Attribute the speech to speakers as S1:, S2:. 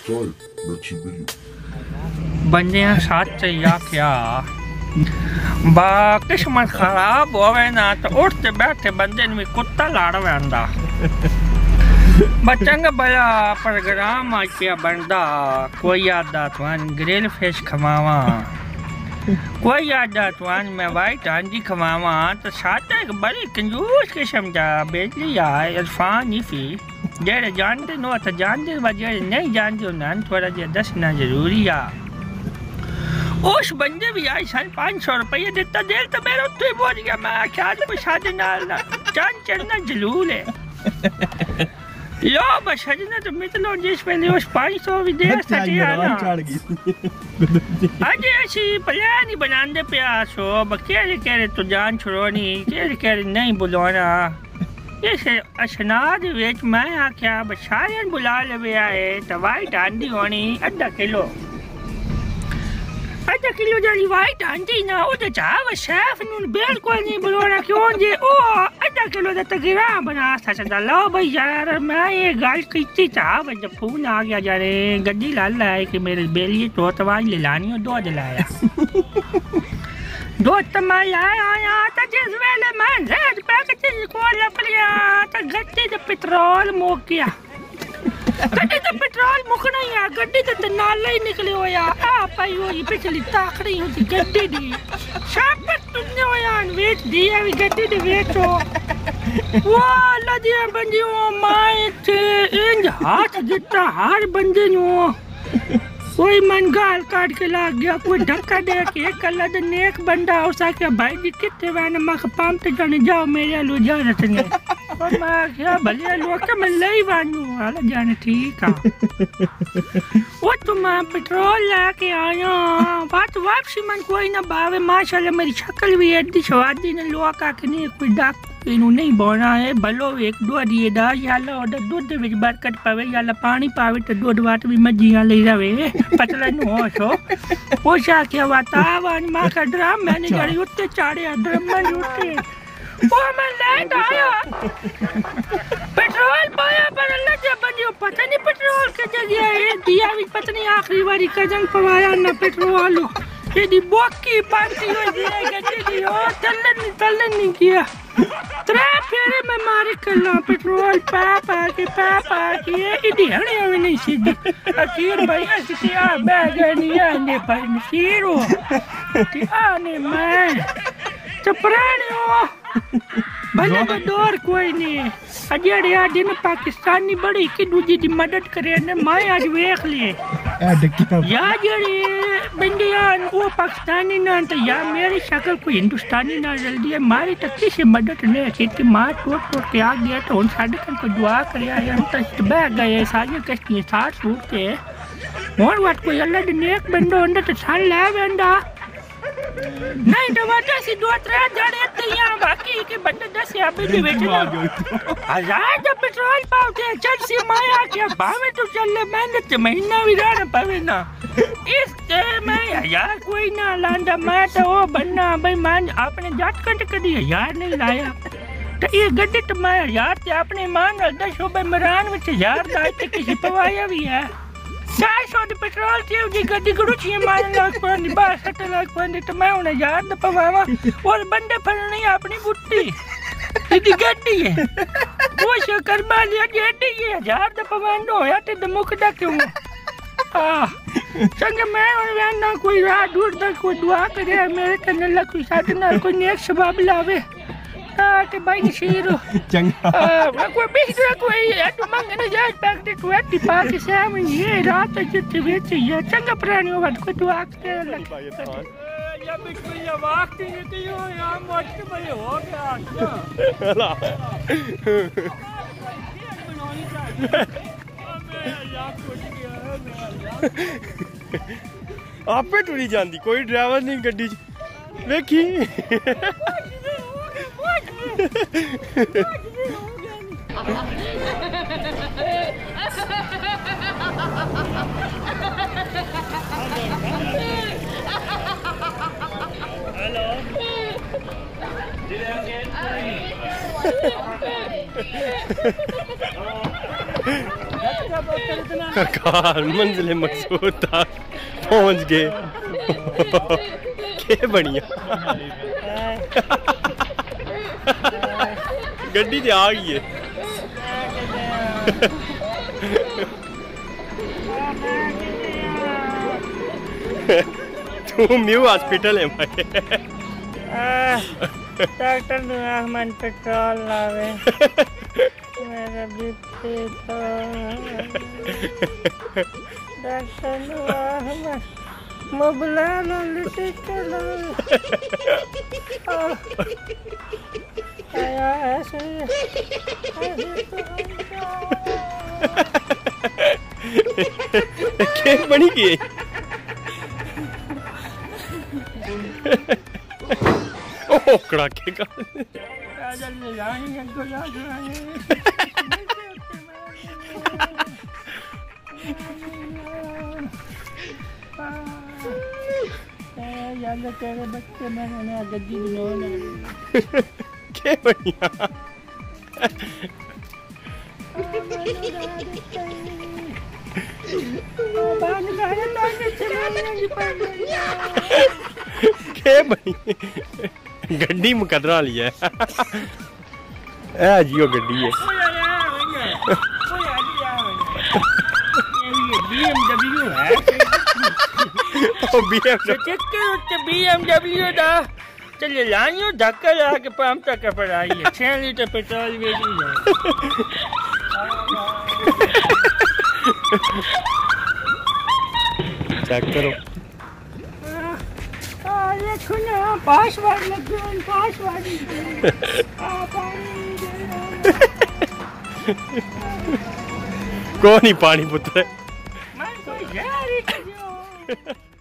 S1: style, NachiBillu.
S2: बंदे साथ या क्या बा किस्मत खराब होवे ना तो उठते बैठे बंदे ने कुत्ता लाड़ वेंदा बच्चंगा बड़ा प्रोग्राम आ क्या बनदा कोई आदा तुआन ग्रिल फिश खवावा कोई आदा तुआन मैं वाइट हांडी खवावा तो साथ एक बड़ी कंजूस किस्म दा बेली आए इरफान नहीं फी जेड़े जानते नो तो जानते जेड़े नहीं जानते उन्हें थोड़ा जिहा दसना जरूरी आ उस बंदे भी आई सन 500 रुपये दिता दिल तो मेरा उत्ते ही पहुंच गया मैं क्या तो शादी नाल चांद चढ़ना जलूल है लो बस सजना तो मितलो जिस पहले उस 500 भी दे सके ना अजे ऐसी प्लान ही बनाने पे आसो बकेरे केरे तो जान छोड़नी केरे नहीं बुलाना इस असनाद विच मैं आख्या बशायन बुला ले आए तो वाइट आंधी होनी आधा किलो जली वाइट आंटी ना उधर चाव शेफ नून बिल्कुल नहीं बुलाना क्यों जे ओ आधा किलो दा तगड़ा बना सकदा लो भाई यार मैं ये गल कीती चाव जब फोन आ गया जारे गड्डी ला है कि मेरे बेली तो तवाई ले लानी दो लाया दो तमा लाया आया तो जिस वेले मैं रेड पैकेट को लपलिया तो गड्डी दा पेट्रोल मुक गया गड्डी तो पेट्रोल मुकना ही आ गड्डी तो नाला ही निकले हो या आ पाई हो ये पिछली ताकड़ी होती गड्डी दी शापर तुमने हो यार वेच दिया भी गड्डी दी वेचो वाह लदिया बंदी हो माए थे इंज हाथ जितना हर बंदे नो कोई मन गाल काट के लाग गया कोई धक्का दे के कल नेक बंदा हो सके भाई जी कितने वैन मख पंप जाने जाओ मेरे लो जा रहे और मैं क्या भले लोग के मैं लई वानू हाल जाने ठीक है वो तो मैं पेट्रोल लेके आया बात वापसी मन कोई ना बावे माशाल्लाह मेरी शक्ल भी एडी स्वादी ने लोग का कि नहीं कोई डाक इनू नहीं बोना है भलो एक दो दिए दा याला और दूध विच बरकत पावे याला पानी पावे तो दूध वाट भी मजियां ले जावे पतला नु होशो वो शा क्या वातावरण मां का ड्राम मैंने जड़ी उत्ते चाड़े ड्रम में उठे वो मैं लैंड आया पेट्रोल पाया पर अल्लाह जब बंदियो पता नहीं पेट्रोल के जगह है दिया भी पता नहीं आखिरी बारी कजन पवाया ना पेट्रोल ये दी बोकी पांती हो जाए गड्डी दी ओ तल्लन नहीं किया त्रे फेरे में मारे कल्ला पेट्रोल पापा के इदी हणे हमें नहीं सीधी अखीर भाई ऐसी आ बैग नहीं आने पर नसीरो कि आने मैं चपराने हो भले तो डोर कोई नहीं अजेड़े आज ने पाकिस्तानी बड़ी की दूजी दी मदद करे ने मैं आज वेख लिए या जेड़ी बंदियान वो पाकिस्तानी ना तो या मेरी शक्ल कोई हिंदुस्तानी ना जल्दी है मारी तक किसी मदद नहीं की कि मां टूट के आ गया तो उन साडे को दुआ करया है हम तो बह गए सारी कष्ट साथ छूट के और वाट कोई अल्लाह दे नेक बंदो अंदर तो छान ले वेंदा नहीं तो वाटा सी दो त्रे जड़े तैयार बाकी के बंदे 10 या भी बेचना हजार का पेट्रोल पावते चल सी माया के भावे तो चल ले मैंने तो महीना भी रहना पावे ना इस मैं यार कोई ना लांडा मैं तो वो बनना भाई मान आपने जाट कट कदी यार नहीं लाया तो ये गड्डी तो मैं यार ते अपने मान 10 मेहरान विच यार दा ते किसी पवाया भी है 400 दी पेट्रोल थी जी गड्डी गुड़ुची मान लाख पानी 62 लाख पानी तो मैं उन्हें यार दा पवावा और बंदे फड़नी अपनी बुट्टी इदी गड्डी है वो शकर मालिया गड्डी है यार दा पवान होया ते मुख दा क्यों संग मैं और ना कोई राह दूर तक कोई दुआ करे मेरे कन्ने ला कोई साथ ना कोई नेक सबब लावे के भाई शीरो
S3: चंगा
S2: कोई बिस्तर कोई तो मंगने जाए पैकेट तो एटी पा के शाम ये रात जितने बेच ये चंगा प्राणी होगा कोई दुआ करे या बिल्कुल ये वक्त ये कि यो या मस्त भाई हो गया
S3: आपे टुरी जांदी कोई ड्राइवर नहीं गड्डी वेखी हेलो आखिरकार मंजिल मकसूद तक पहुंच गए। क्या बढ़िया गड्डी ते आ गई है। तू म्यू हॉस्पिटल है भाई।
S2: डॉक्टर मन पेट्रोल लावे मेरा बीपी तो डॉक्टर मोबला लिटे चलो आया ऐसे
S3: क्या बनी गई। ओ कड़ाके का
S2: तेरे बच्चे मैंने गद्दी बनवाना
S3: क्या बढ़िया। क्या बढ़िया गड्डी मुकदरा लिया है जियो गड्डी है।
S2: BMW है BMW दा चले लाइयो धक्का लगा के पंप तक पर आई है 6 लीटर पेट्रोल बेची है।
S3: चेक करो।
S2: देखो ना पासवर्ड लगे पासवर्ड
S3: कौन ही पानी पुत्र
S2: मैं कोई